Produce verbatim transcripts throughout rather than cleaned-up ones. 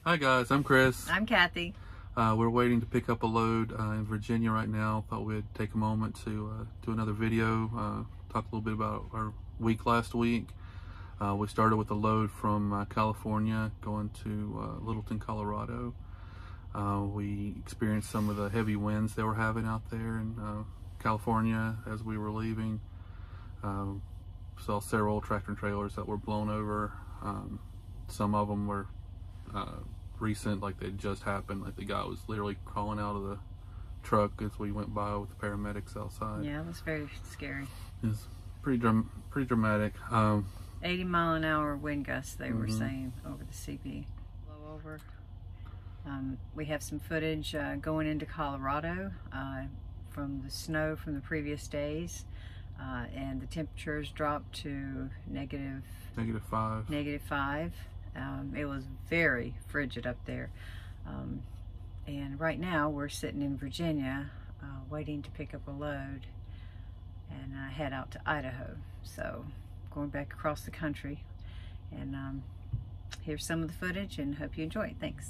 Hi guys, I'm Chris. I'm Kathy. Uh, we're waiting to pick up a load uh, in Virginia right now. Thought we'd take a moment to uh, do another video, uh, talk a little bit about our week last week. Uh, we started with a load from uh, California going to uh, Littleton, Colorado. Uh, we experienced some of the heavy winds they were having out there in uh, California as we were leaving. Um, saw several tractor trailers that were blown over. Um, some of them were uh, recent, like they just happened, like the guy was literally crawling out of the truck as we went by with the paramedics outside. Yeah, it was very scary. It was pretty dram pretty dramatic. Um, eighty mile an hour wind gusts, they were mm-hmm. saying, over the C P. Blow over. Um, we have some footage uh, going into Colorado uh, from the snow from the previous days, uh, and the temperatures dropped to negative negative five. Negative five. Um, it was very frigid up there. Um, and right now we're sitting in Virginia uh, waiting to pick up a load and uh, head out to Idaho. So going back across the country, and um, here's some of the footage and hope you enjoy it. Thanks.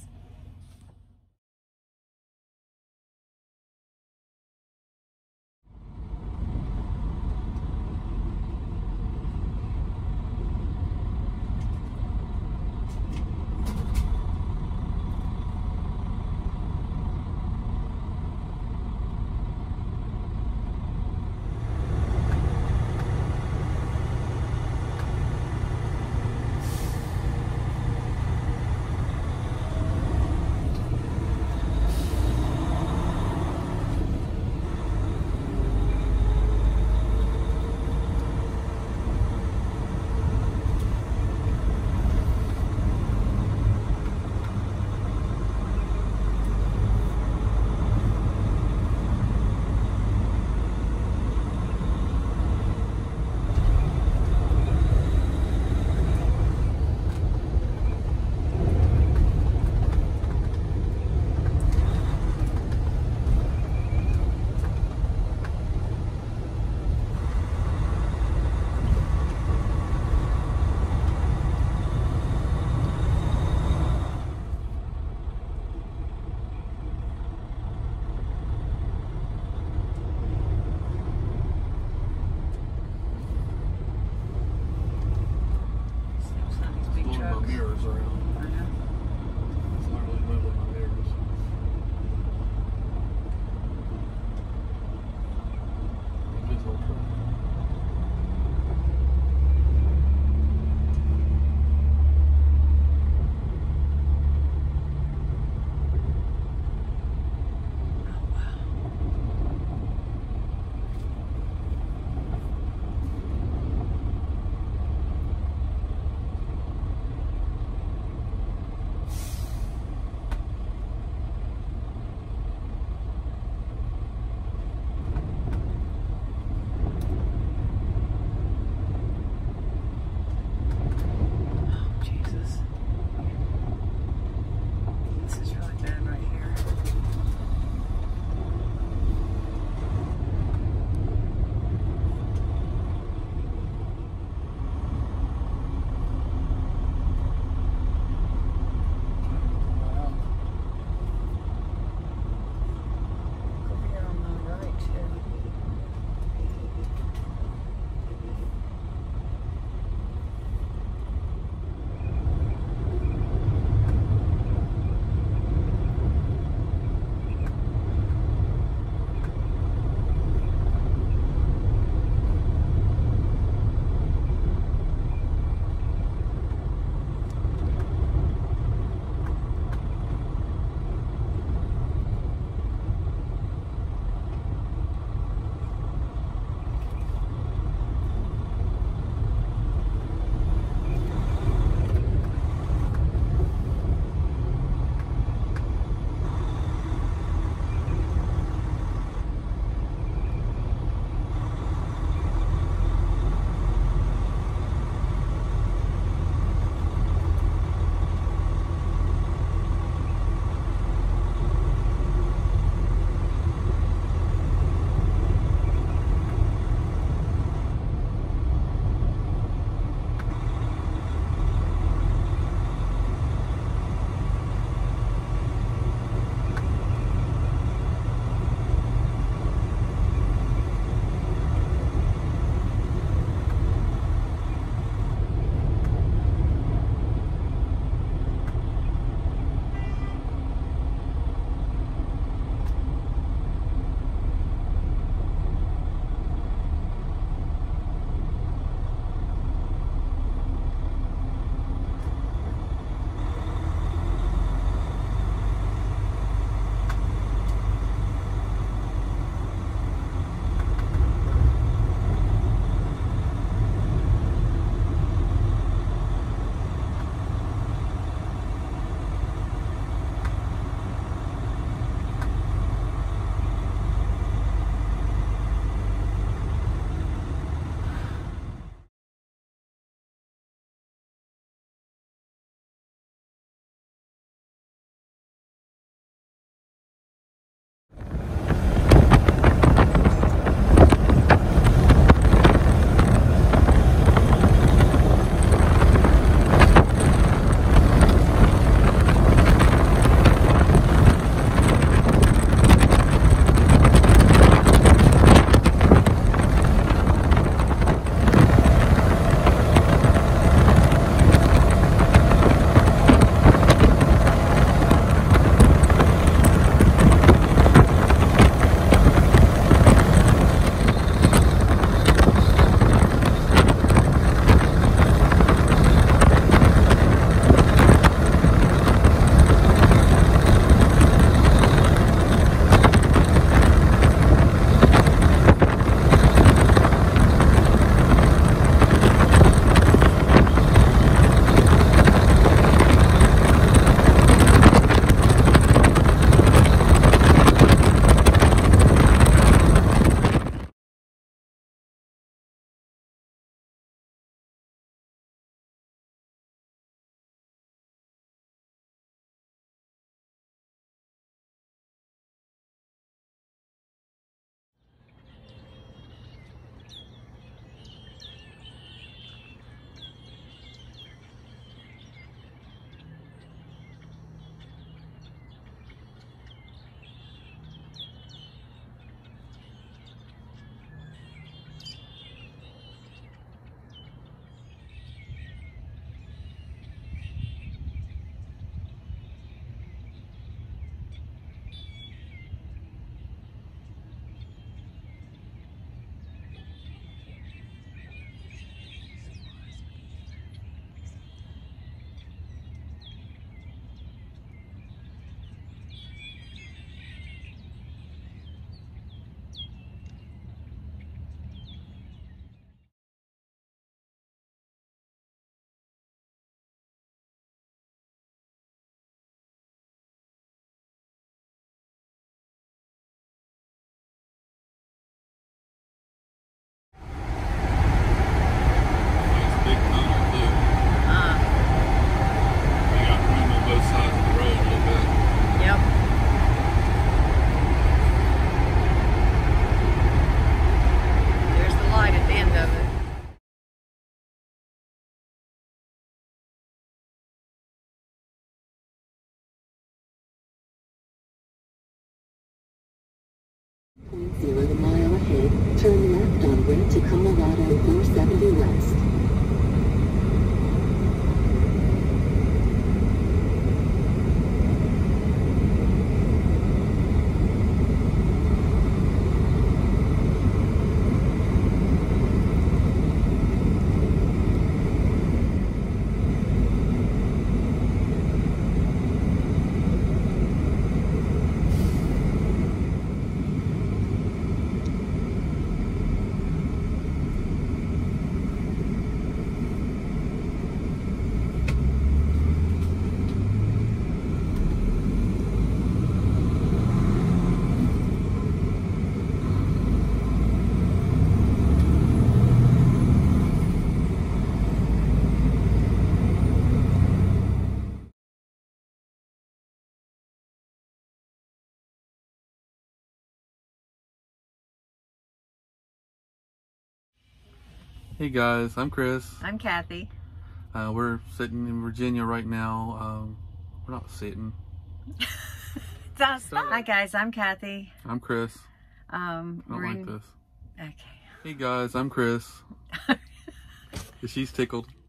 Hey guys, I'm Chris. I'm Kathy. Uh, we're sitting in Virginia right now. Um, we're not sitting. Stop, stop. Hi guys, I'm Kathy. I'm Chris. Um, I don't we're like in... this. Okay. Hey guys, I'm Chris. She's tickled.